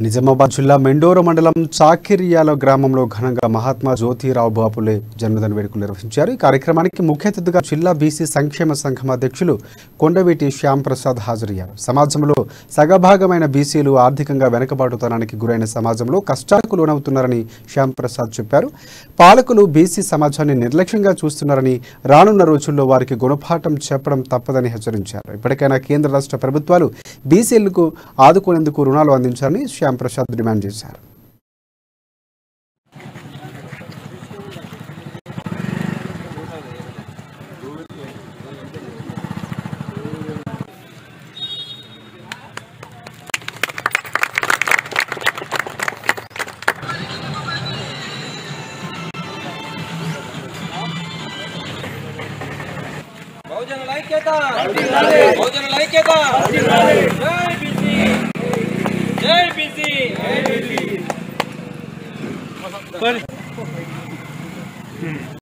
నిజామాబాద్ జిల్లా మెండోర మండలం చాకిరియాల గ్రామంలో ఘనంగా మహాత్మా జ్యోతిరావు బాపులే జన్మదిన వేడుకలు నిర్వహించారు। ఈ కార్యక్రమానికి ముఖ్య అతిథిగా జిల్లా బీసీ సంక్షేమ సంఘం అధ్యక్షులు కొండవీటి శ్యామ్ ప్రసాద్ హాజరయ్యారు। సమాజంలో సగభాగమైన బీసీలు ఆర్థికంగా వెనుకబాటుతనానికి గురైన సమాజంలో కష్టాలకు లోనవుతున్నారని శ్యామ్ ప్రసాద్ చెప్పారు। పాలకులు బీసీ సమాజాన్ని నిర్లక్ష్యంగా చూస్తున్నారని, రానున్న రోజుల్లో వారికి గుణపాఠం చెప్పడం తప్పదని హెచ్చరించారు। ఇప్పటికైనా కేంద్ర రాష్ట్ర ప్రభుత్వాలు బీసీలకు ఆదుకునేందుకు రుణాలు అందించాలని శ్యామ్ ప్రసాద్ డిమాండ్ చేశారు। जय बीसी